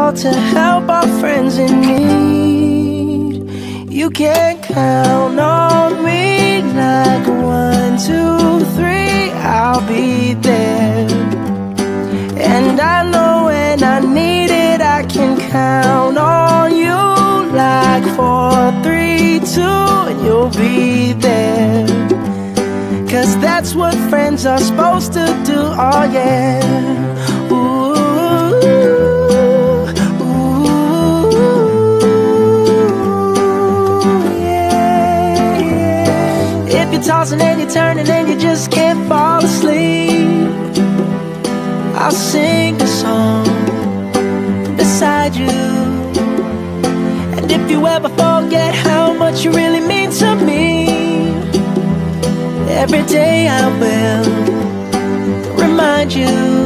all to help our friends in need. You can count on me like 1, 2, 3, I'll be there. And I know when I need it, I can count on you like 4, 3, 2, and you'll be there. 'Cause that's what friends are supposed to do, oh yeah. Ooh, ooh, yeah, yeah. If you're tossing and you're turning and you just can't fall asleep, I'll sing a song beside you. And if you ever forget how much you really mean to me, every day I will remind you.